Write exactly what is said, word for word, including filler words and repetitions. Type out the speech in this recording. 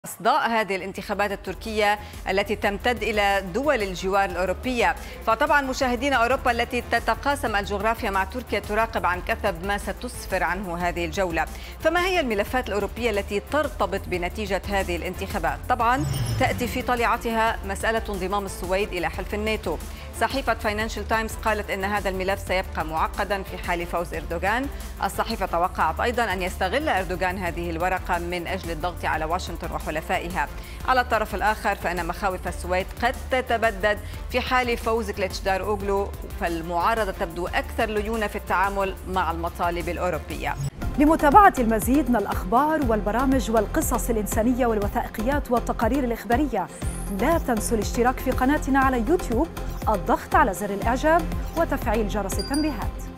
إصداء هذه الانتخابات التركية التي تمتد إلى دول الجوار الأوروبية. فطبعا مشاهدين أوروبا التي تتقاسم الجغرافيا مع تركيا تراقب عن كثب ما ستسفر عنه هذه الجولة. فما هي الملفات الأوروبية التي ترتبط بنتيجة هذه الانتخابات؟ طبعا تأتي في طليعتها مسألة انضمام السويد إلى حلف الناتو. صحيفة فاينانشال تايمز قالت أن هذا الملف سيبقى معقدا في حال فوز إردوغان. الصحيفة توقعت أيضا أن يستغل إردوغان هذه الورقة من أجل الضغط على واشنطن وحلفائها. على الطرف الآخر فإن مخاوف السويد قد تتبدد في حال فوز كليتشداروغلو، فالمعارضة تبدو أكثر ليونة في التعامل مع المطالب الأوروبية. لمتابعة المزيد من الأخبار والبرامج والقصص الإنسانية والوثائقيات والتقارير الإخبارية، لا تنسوا الاشتراك في قناتنا على يوتيوب، الضغط على زر الإعجاب وتفعيل جرس التنبيهات.